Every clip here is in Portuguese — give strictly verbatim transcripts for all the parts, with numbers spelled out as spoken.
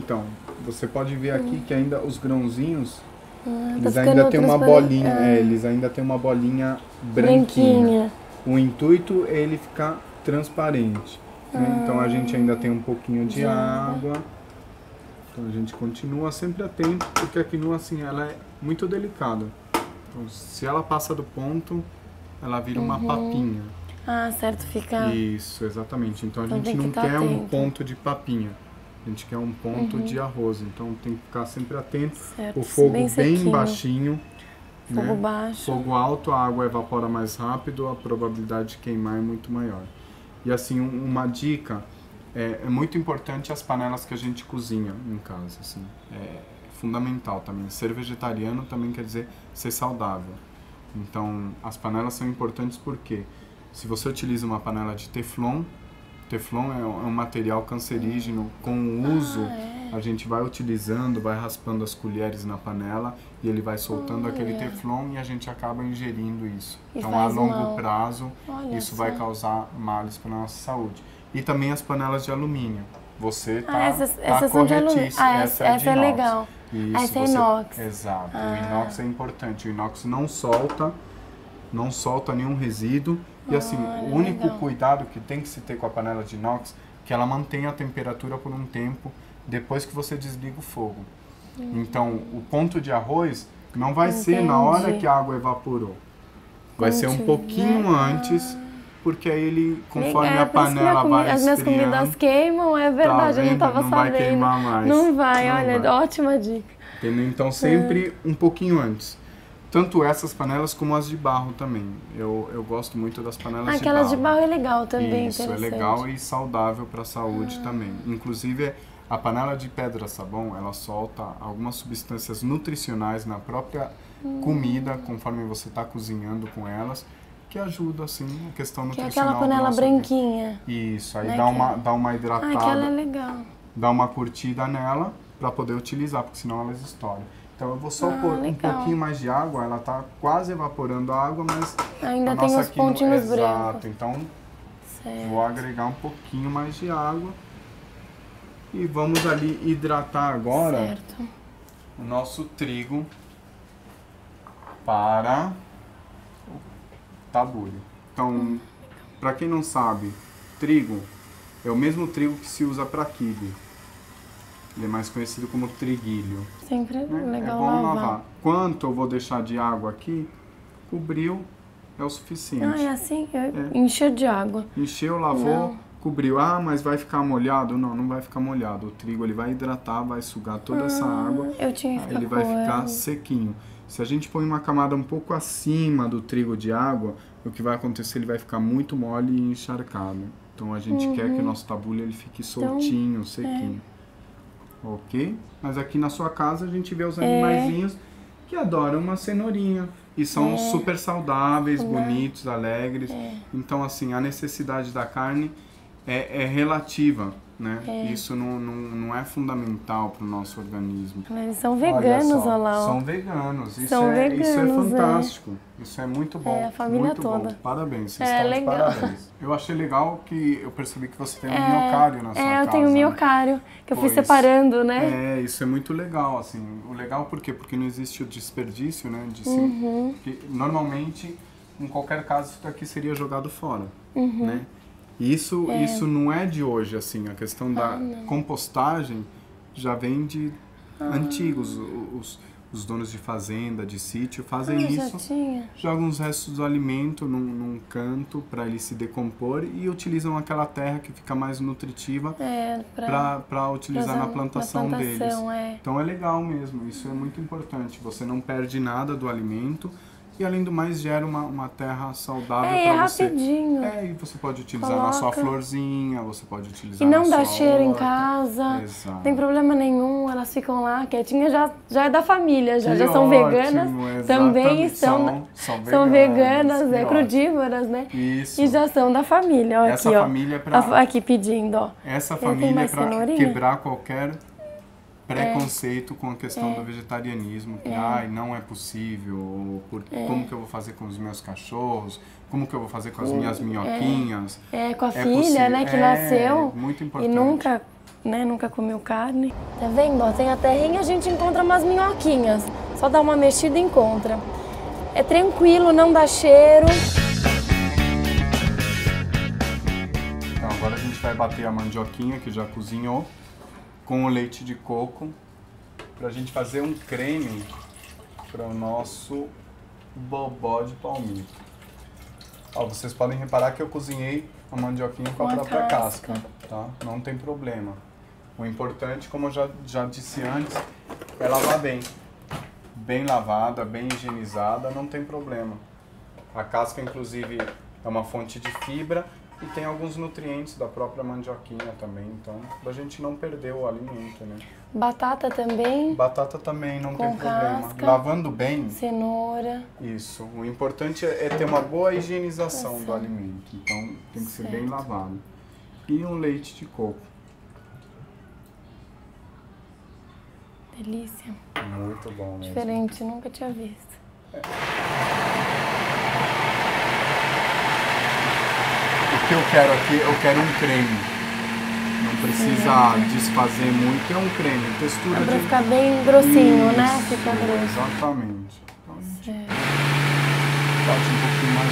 Então, você pode ver aqui Hum. que ainda os grãozinhos, Ah, eles tá ainda ficando tem uma transparente. bolinha, Ah. é, eles ainda tem uma bolinha branquinha. Branquinha. O intuito é ele ficar transparente, né? Então a gente ainda tem um pouquinho de, de água. água. Então a gente continua sempre atento, porque a quinoa assim, ela é muito delicada. Então se ela passa do ponto, ela vira uma Uhum. papinha. Ah, certo, fica... Isso, exatamente. Então a Então gente tem que não tá quer um atento. ponto de papinha. A gente quer um ponto Uhum. de arroz. Então tem que ficar sempre atento. Certo, O fogo bem bem, sequinho. baixinho. Fogo né? baixo. Fogo alto, a água evapora mais rápido, a probabilidade de queimar é muito maior. E assim, um, uma dica, é, é muito importante as panelas que a gente cozinha em casa. Assim, é fundamental também. Ser vegetariano também quer dizer ser saudável. Então, as panelas são importantes porque se você utiliza uma panela de teflon, teflon é um material cancerígeno, com o uso Ah, é. a gente vai utilizando, vai raspando as colheres na panela e ele vai soltando Olha. aquele teflon e a gente acaba ingerindo isso. E Então, a faz longo mal. prazo, Olha isso só. vai causar males para a nossa saúde. E também as panelas de alumínio. Você tá, Ah, essas, tá essas são de alumínio. corretíssimo. Ah, essa, é, de essa é inox. legal. Isso, Essa é você- inox. Exato. Ah. O inox é importante. O inox não solta, não solta nenhum resíduo. E assim, Olha, o único legal. cuidado que tem que se ter com a panela de inox é que ela mantenha a temperatura por um tempo depois que você desliga o fogo. Hum. Então, o ponto de arroz não vai Entendi. ser na hora que a água evaporou. Vai Quando ser um tiver- pouquinho Ah. antes, porque aí ele, conforme Legal, a por isso que minha panela comi- vai as minhas esfriando, comidas queimam, é verdade, eu não vendo? tava Não vai sabendo. queimar mais. Não vai, Não olha, vai. ótima dica. entendeu? Então sempre um pouquinho antes. Tanto essas panelas como as de barro também. Eu, eu gosto muito das panelas Aquelas de de barro. barro é legal também, Isso, é interessante. legal e saudável para a saúde Ah. também. Inclusive, a panela de pedra-sabão, ela solta algumas substâncias nutricionais na própria Hum. comida, conforme você está cozinhando com elas, que ajuda, assim, a questão Que é nutricional. aquela do panela nosso branquinha. organismo. Isso, aí Né, dá, que- uma, dá uma Ah, hidratada, aquela é legal. dá uma curtida nela para poder utilizar, porque senão elas estouram. Então eu vou só Ah, pôr um legal. pouquinho mais de água, ela tá quase evaporando a água, mas Ainda a tem nossa os quinoa- pontinhos Exato, brancos. então Certo. vou agregar um pouquinho mais de água e vamos ali hidratar agora Certo. o nosso trigo para o tabule. Então, para quem não sabe, trigo é o mesmo trigo que se usa para quibe. Ele é mais conhecido como triguilho. Sempre é né? legal é bom lavar. lavar. Quanto eu vou deixar de água aqui, cobriu, é o suficiente. Ah, é assim? Eu encher de água. Encheu, lavou, Não. cobriu. Ah, mas vai ficar molhado? Não, não vai ficar molhado. O trigo ele vai hidratar, vai sugar toda essa Ah, água. eu tinha que Aí ficar ele vai com ficar ela. sequinho. Se a gente põe uma camada um pouco acima do trigo de água, o que vai acontecer? Ele vai ficar muito mole e encharcado. Então a gente quer que o nosso tabule ele fique soltinho, sequinho. Ok? Mas aqui na sua casa a gente vê os animaizinhos que adoram uma cenourinha. E são É. super saudáveis, Saudável. bonitos, alegres. É. Então, assim, a necessidade da carne é, é relativa, né? É. Isso não, não, não é fundamental para o nosso organismo. Eles são Olha veganos, só, olha lá. Ó. São veganos. Isso, São é, isso é veganos, é. fantástico. Isso é muito bom. É, a família muito toda. Bom. Parabéns, vocês É, estão de legal. parabéns. Eu achei legal que eu percebi que você tem um É, miocárdio na sua É, casa. eu tenho um né? miocário, que eu fui Pois. separando, né? É, isso é muito legal, assim. O legal por quê? Porque não existe o desperdício, né? De se- Uhum. porque normalmente, em qualquer caso, isso daqui seria jogado fora, Uhum. né? E isso, É. isso não é de hoje, assim. A questão da Ah, não. compostagem já vem de Ah. antigos. Os, os donos de fazenda, de sítio, fazem Ah, já isso. tinha. Jogam os restos do alimento num, num canto para ele se decompor e utilizam aquela terra que fica mais nutritiva É, pra, para utilizar usar na plantação, na deles. plantação, é. Então é legal mesmo, isso é muito importante. Você não perde nada do alimento e além do mais gera uma, uma terra saudável É, é para você. rapidinho. É, e você pode utilizar na sua Coloca. florzinha, você pode utilizar E não na dá sua cheiro em horta. casa, Exato. não tem problema nenhum, elas ficam lá quietinhas, já, já é da família, já, Que já são ótimo, veganas, exatamente. também são, São- são são veganas, veganas, é que crudívoras, né? Isso. E já são da família, ó, Essa aqui, ó. família é pra- A- Aqui pedindo, ó. Essa Ele tem família é mais para cenourinha? quebrar qualquer preconceito com a questão do vegetarianismo, que ai, não é possível, ou por, como que eu vou fazer com os meus cachorros, como que eu vou fazer com as minhas minhoquinhas. É, com a É filha, possi- né, que é, nasceu muito e importante. nunca né, nunca comeu carne. Tá vendo? Ó, tem a terrinha, a gente encontra umas minhoquinhas. Só dá uma mexida e encontra. É tranquilo, não dá cheiro. Então agora a gente vai bater a mandioquinha que já cozinhou com o leite de coco pra gente fazer um creme para o nosso bobó de palmito. Ó, vocês podem reparar que eu cozinhei a mandioquinha com, com a própria casca. casca, tá? Não tem problema. O importante, como eu já, já disse antes, é lavar bem. Bem lavada, bem higienizada, não tem problema. A casca, inclusive, é uma fonte de fibra e tem alguns nutrientes da própria mandioquinha também, então, pra gente não perder o alimento, né? Batata também? Batata também, não tem problema. Casca, lavando bem... Cenoura. Isso. O importante é ter uma boa higienização Nossa. do alimento. Então, tem que certo. ser bem lavado. E um leite de coco. Delícia. Muito bom mesmo. Diferente, nunca tinha visto. É. O que eu quero aqui, eu quero um creme. Não precisa Sim. desfazer muito, é um creme, textura Dá pra de... ficar bem grossinho, Isso, né? Fica grosso. Exatamente. Então, certo. Bate um pouquinho mais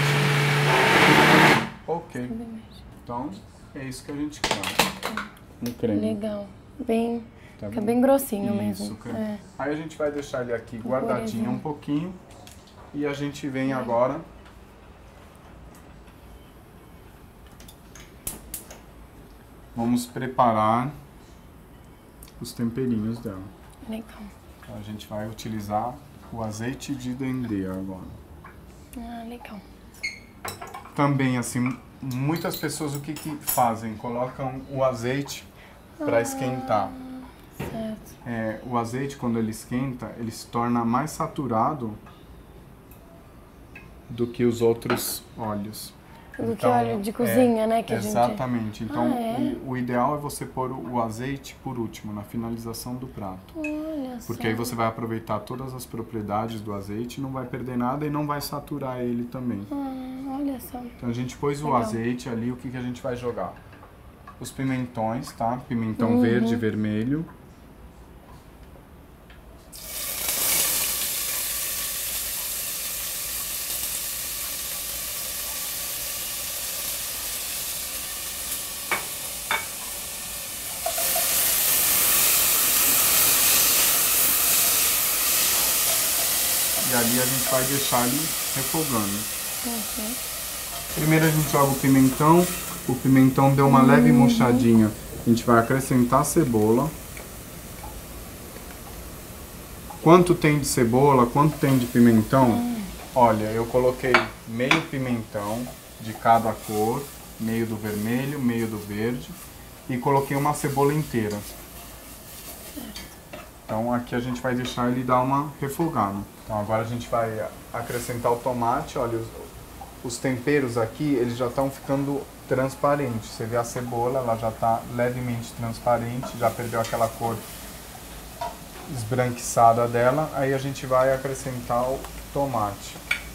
forte. Ok. Então, é isso que a gente quer. Um creme. Legal. Bem, tá fica bem grossinho isso, mesmo. Creme. É. Aí a gente vai deixar ele aqui guardadinho um pouquinho. E a gente vem agora... Vamos preparar os temperinhos dela. Legal. A gente vai utilizar o azeite de dendê agora. Ah, legal. Também, assim, muitas pessoas o que, que fazem? Colocam o azeite para ah, esquentar. Certo. É, o azeite, quando ele esquenta, ele se torna mais saturado do que os outros óleos. Do então, que óleo de cozinha, é, né? Que exatamente. A gente... Então, ah, é? o, o ideal é você pôr o azeite por último, na finalização do prato. Olha Porque só. aí você vai aproveitar todas as propriedades do azeite, não vai perder nada e não vai saturar ele também. Ah, olha só. Então, a gente pôs Legal. o azeite ali, o que, que a gente vai jogar? Os pimentões, tá? Pimentão uhum. verde e vermelho. E ali a gente vai deixar ele refogando. Uhum. Primeiro a gente joga o pimentão. O pimentão deu uma uhum. leve murchadinha. A gente vai acrescentar a cebola. Quanto tem de cebola, quanto tem de pimentão? Uhum. Olha, eu coloquei meio pimentão de cada cor. Meio do vermelho, meio do verde. E coloquei uma cebola inteira. Então aqui a gente vai deixar ele dar uma refogada. Então agora a gente vai acrescentar o tomate. Olha, os, os temperos aqui, eles já estão ficando transparentes. Você vê a cebola, ela já está levemente transparente, já perdeu aquela cor esbranquiçada dela. Aí a gente vai acrescentar o tomate.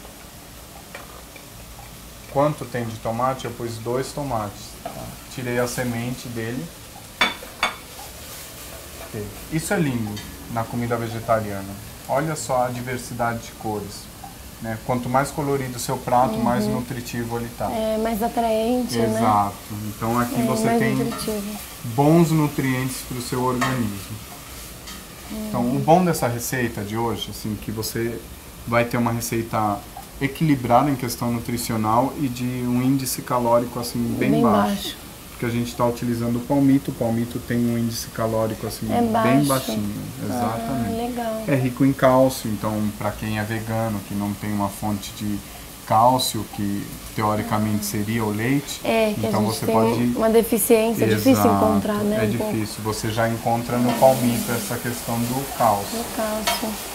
Quanto tem de tomate? Eu pus dois tomates. Tá? Tirei a semente dele. Isso é lindo na comida vegetariana. Olha só a diversidade de cores. Né? Quanto mais colorido o seu prato, uhum. mais nutritivo ele está. É mais atraente, Exato. né? Exato. Então aqui é, você tem nutritivo. bons nutrientes para o seu organismo. Hum. Então o bom dessa receita de hoje, assim, que você vai ter uma receita equilibrada em questão nutricional e de um índice calórico assim bem, bem baixo. baixo. Porque a gente está utilizando o palmito, o palmito tem um índice calórico assim é bem baixo. baixinho, exatamente. Ah, legal. É rico em cálcio, então para quem é vegano, que não tem uma fonte de cálcio, que teoricamente ah. seria o leite, é, que então a gente você tem pode uma deficiência, Exato, é difícil encontrar, né? É difícil, você já encontra no palmito essa questão do cálcio. Do cálcio.